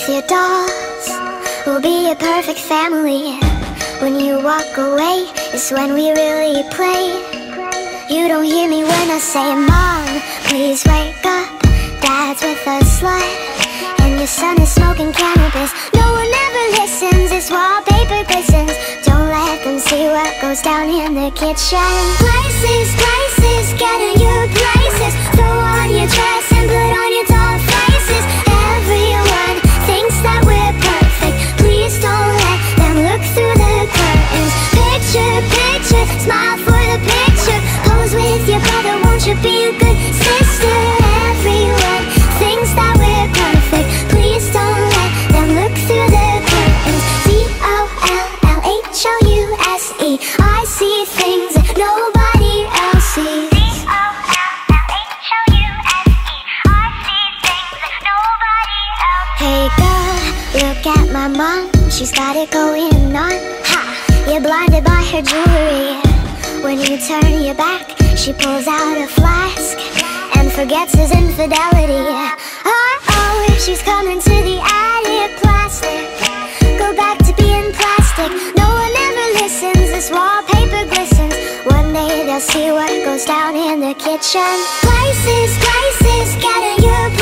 with your dolls. We'll be a perfect family. When you walk away is when we really play. You don't hear me when I say, Mom, please wake up. Dad's with a slut, and your son is smoking cannabis. No one ever listens, this wallpaper glistens. Don't let them see what goes down in the kitchen. Places, places, get in your places. Throw on your dress and put on your doll faces. Everyone thinks that we're perfect. Please don't let them look through the curtains. Picture, picture, smile for the picture. Pose with your brother, won't you be a good sister? Everyone thinks that we're perfect. Please don't let them look through the curtains. D-O-L-L-H-O-U-S-E. I see things that nobody else sees. Hey girl, look at my mom, she's got it going on. Ha! You're blinded by her jewelry. When you turn your back, she pulls out a flask and forgets his infidelity. Uh-oh, she's coming to the attic. Plastic, go back to being plastic. No one ever listens, this wallpaper glistens. One day they'll see what goes down in the kitchen. Places, places, get in your